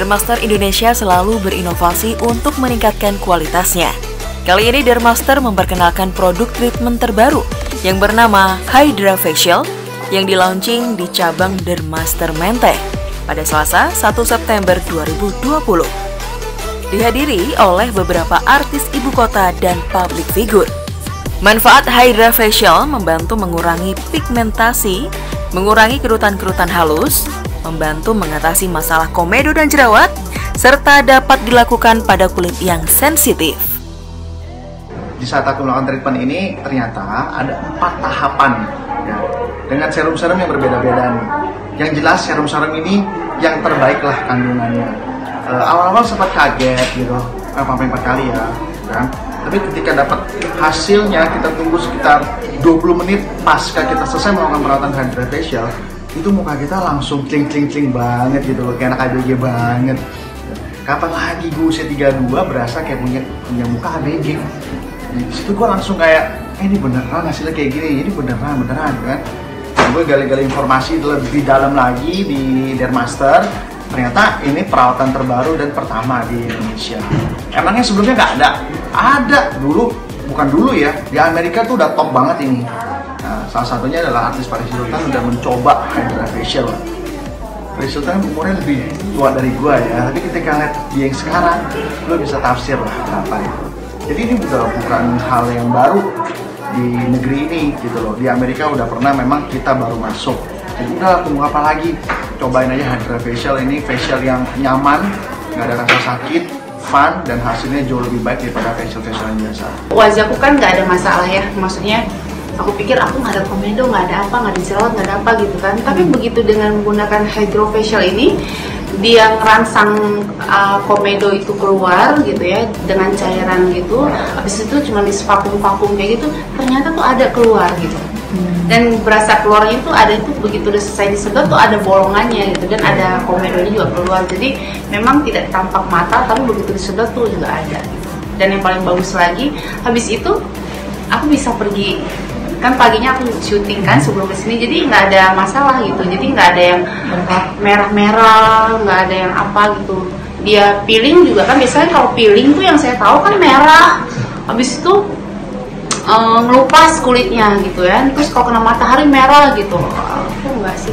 Dermaster Indonesia selalu berinovasi untuk meningkatkan kualitasnya. Kali ini Dermaster memperkenalkan produk treatment terbaru yang bernama Hydra Facial yang di-launching di cabang Dermaster Menteng pada Selasa 1 September 2020. Dihadiri oleh beberapa artis ibu kota dan public figure. Manfaat Hydra Facial membantu mengurangi pigmentasi, mengurangi kerutan-kerutan halus, membantu mengatasi masalah komedo dan jerawat, serta dapat dilakukan pada kulit yang sensitif. Di saat aku melakukan treatment ini, ternyata ada 4 tahapan ya, dengan serum-serum yang berbeda-beda nih. Yang jelas serum-serum ini yang terbaik lah kandungannya. Awal-awal sempat kaget gitu, sampai 4 kali ya kan. Tapi ketika dapat hasilnya, kita tunggu sekitar 20 menit pasca kita selesai melakukan perawatan Hydra Facial, itu muka kita langsung cling banget gitu loh, kayak anak ABG banget. Kapan lagi gue usia 32 berasa kayak punya muka ABG. Di situ gue langsung kayak, ini beneran hasilnya kayak gini, ini beneran kan. Gue gali-gali informasi lebih dalam lagi di Dermaster. Ternyata ini perawatan terbaru dan pertama di Indonesia. Emangnya sebelumnya nggak ada? Ada dulu, bukan dulu ya. Di Amerika tuh udah top banget ini. Nah, salah satunya adalah artis Paris Hilton udah mencoba Hydra Facial. Paris Hilton umurnya lebih tua dari gua ya, tapi ketika lihat dia yang sekarang, lo bisa tafsir lah kenapa ya. Jadi ini bukan hal yang baru di negeri ini gitu loh. Di Amerika udah pernah, memang kita baru masuk. Jadi udah tunggu apa lagi? Cobain aja Hydra Facial ini, facial yang nyaman, nggak ada rasa sakit, fun, dan hasilnya jauh lebih baik daripada facial-facial yang biasa. Wajahku kan nggak ada masalah ya, maksudnya aku pikir aku nggak ada komedo, nggak ada apa, nggak ada jerawat, nggak ada apa gitu kan. Tapi begitu dengan menggunakan Hydra Facial ini, dia ngerangsang komedo itu keluar gitu ya, dengan cairan gitu. Habis itu cuma di vakum kayak gitu, ternyata tuh ada keluar gitu. Dan berasa keluarnya itu ada, itu begitu udah selesai disedot tuh ada bolongannya gitu, dan ada komedonya juga keluar. Jadi memang tidak tampak mata, tapi begitu disedot tuh juga ada gitu. Dan yang paling bagus lagi, habis itu aku bisa pergi, kan paginya aku syuting kan sebelum kesini, jadi nggak ada masalah gitu. Jadi nggak ada yang merah-merah, nggak ada yang apa gitu. Dia peeling juga kan, biasanya kalau peeling tuh yang saya tahu kan merah, habis itu ngelupas kulitnya gitu ya. Terus kalau kena matahari merah gitu, aku enggak sih.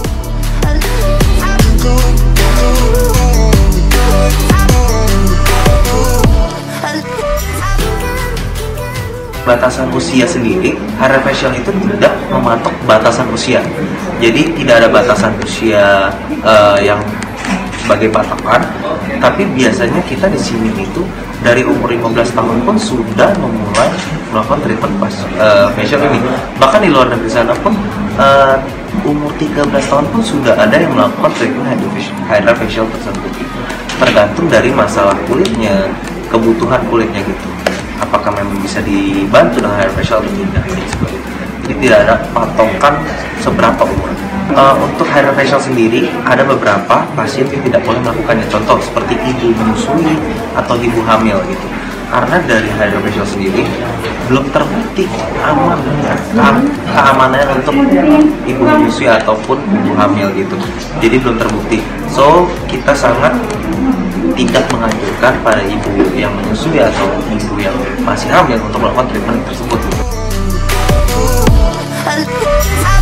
Batasan usia sendiri, Hydra Facial itu tidak mematok batasan usia. Jadi tidak ada batasan usia yang sebagai patokan, tapi biasanya kita di sini itu dari umur 15 tahun pun sudah memulai melakukan treatment facial ini. Bahkan di luar negeri sana pun umur 13 tahun pun sudah ada yang melakukan treatment Hydra Facial tersebut. Tergantung dari masalah kulitnya, kebutuhan kulitnya gitu. Apakah memang bisa dibantu dengan Hydra Facial atau tidak? Jadi tidak ada patokan seberapa umur. Untuk Hydra Facial sendiri ada beberapa pasien yang tidak boleh melakukannya. Contoh seperti ibu menyusui atau ibu hamil gitu. Karena dari Hydra Facial sendiri belum terbukti amannya, keamanannya untuk ibu menyusui ataupun ibu hamil gitu. Jadi belum terbukti. So kita sangat tidak menganjurkan pada ibu yang menyusui atau ibu yang masih hamil untuk melakukan treatment tersebut.